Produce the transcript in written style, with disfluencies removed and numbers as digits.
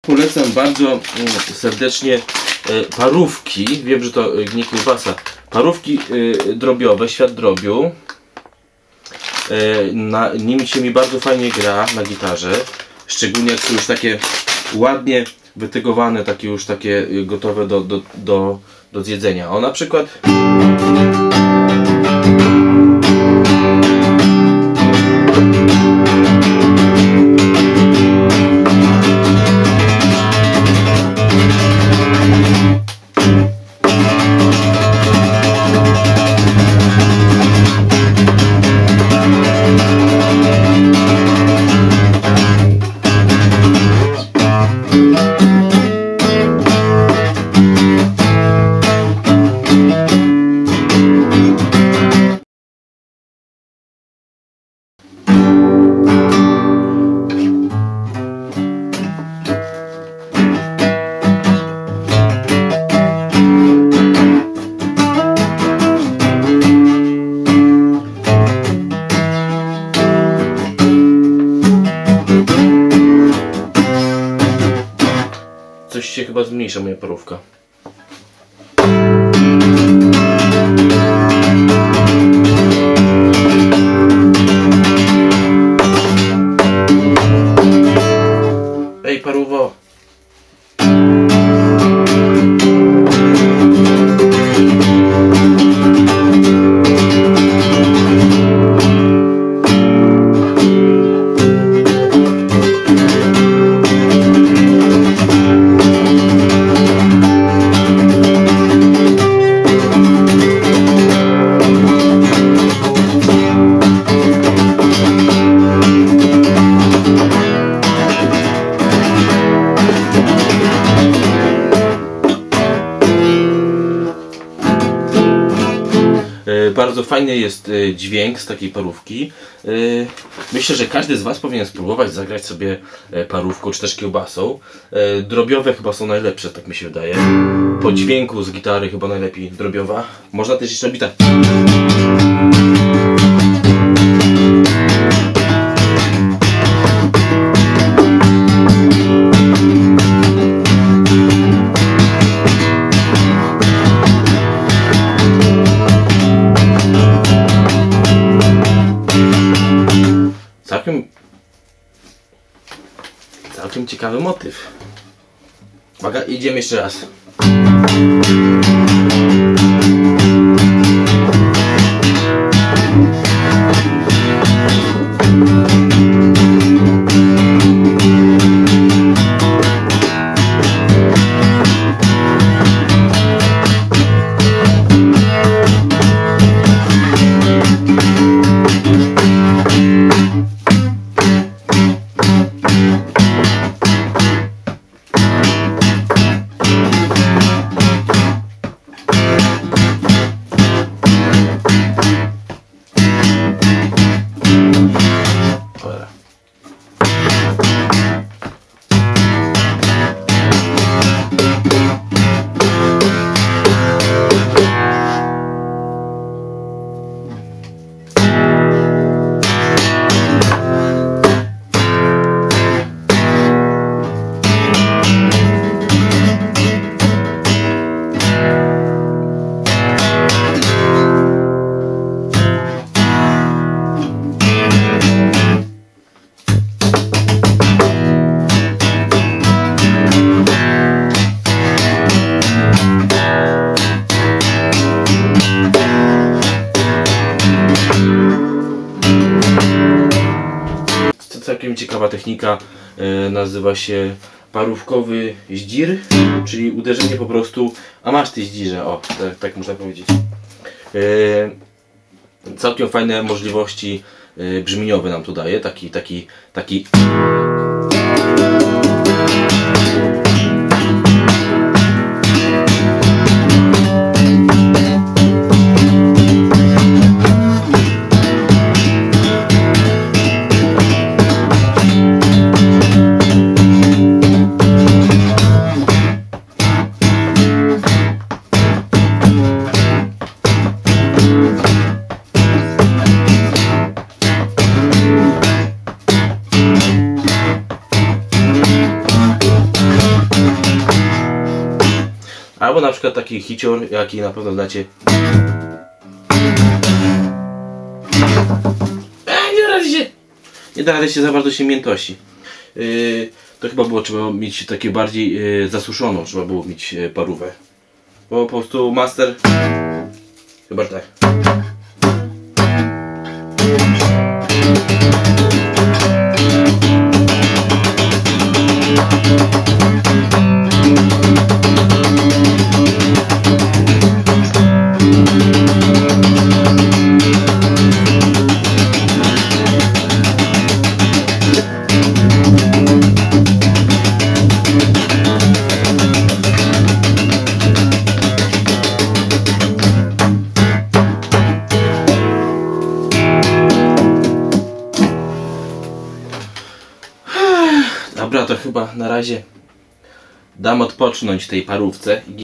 Polecam bardzo serdecznie parówki. Wiem, że to nie kiełbasa. Parówki drobiowe, Świat Drobiu. Nimi się mi bardzo fajnie gra na gitarze. Szczególnie jak są już takie ładnie wytygowane, takie już takie gotowe do zjedzenia. O, na przykład coś się chyba zmniejsza moja parówka. Ej, parówo! Bardzo fajny jest dźwięk z takiej parówki. Myślę, że każdy z Was powinien spróbować zagrać sobie parówką czy też kiełbasą. Drobiowe chyba są najlepsze, tak mi się wydaje. Po dźwięku z gitary chyba najlepiej drobiowa. Można też jeszcze robić tak. Całkiem ciekawy motyw. Uwaga, idziemy jeszcze raz. Całkiem ciekawa technika, nazywa się parówkowy zdzir, czyli uderzenie po prostu, a masz ty zdzirze, o, tak można powiedzieć. Całkiem fajne możliwości brzmieniowe nam tu daje, taki na przykład taki hicior, jaki na pewno znacie. Nie da rady się za bardzo się miętości. To chyba było trzeba mieć takie bardziej zasuszoną, trzeba było mieć parówę. Bo po prostu master chyba tak. Dobra, to chyba na razie dam odpocząć tej parówce.